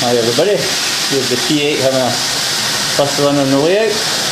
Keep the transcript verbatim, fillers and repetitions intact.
Hi everybody, here's the T eight having a bust run on the way out.